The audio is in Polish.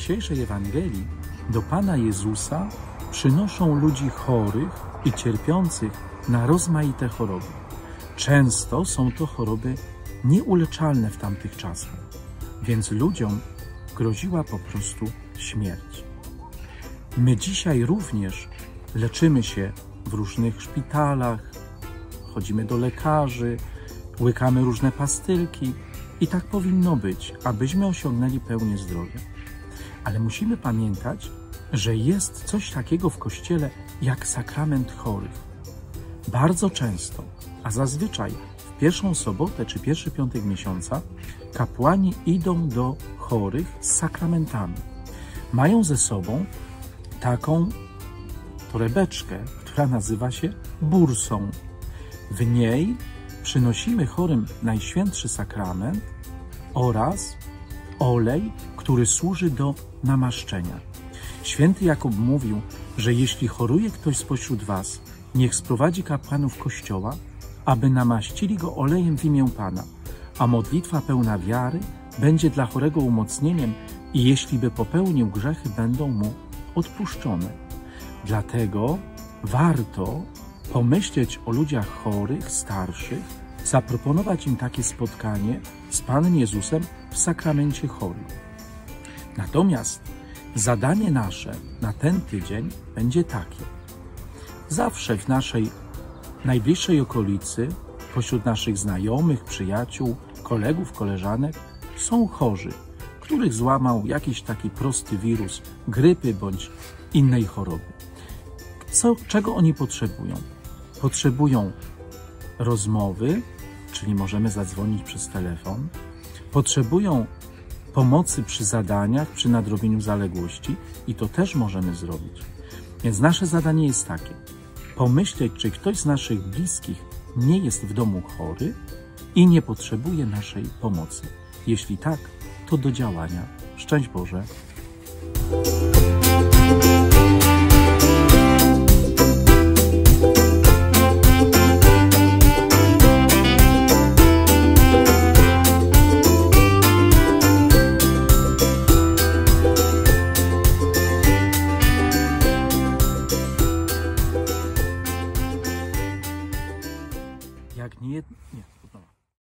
dzisiejszej Ewangelii do Pana Jezusa przynoszą ludzi chorych i cierpiących na rozmaite choroby. Często są to choroby nieuleczalne w tamtych czasach, więc ludziom groziła po prostu śmierć. My dzisiaj również leczymy się w różnych szpitalach, chodzimy do lekarzy, łykamy różne pastylki i tak powinno być, abyśmy osiągnęli pełnię zdrowia. Ale musimy pamiętać, że jest coś takiego w Kościele jak sakrament chorych. Bardzo często, a zazwyczaj w pierwszą sobotę czy pierwszy piątek miesiąca, kapłani idą do chorych z sakramentami. Mają ze sobą taką torebeczkę, która nazywa się bursą. W niej przynosimy chorym Najświętszy Sakrament oraz olej, który służy do namaszczenia. Święty Jakub mówił, że jeśli choruje ktoś spośród was, niech sprowadzi kapłanów Kościoła, aby namaścili go olejem w imię Pana, a modlitwa pełna wiary będzie dla chorego umocnieniem i jeśli by popełnił grzechy, będą mu odpuszczone. Dlatego warto pomyśleć o ludziach chorych, starszych, zaproponować im takie spotkanie z Panem Jezusem w sakramencie chorych. Natomiast zadanie nasze na ten tydzień będzie takie. Zawsze w naszej najbliższej okolicy, pośród naszych znajomych, przyjaciół, kolegów, koleżanek są chorzy, których złamał jakiś taki prosty wirus grypy bądź innej choroby. Czego oni potrzebują? Potrzebują rozmowy, czyli możemy zadzwonić przez telefon. Potrzebują pomocy przy zadaniach, przy nadrobieniu zaległości i to też możemy zrobić. Więc nasze zadanie jest takie: pomyśleć, czy ktoś z naszych bliskich nie jest w domu chory i nie potrzebuje naszej pomocy. Jeśli tak, to do działania. Szczęść Boże! Jak nie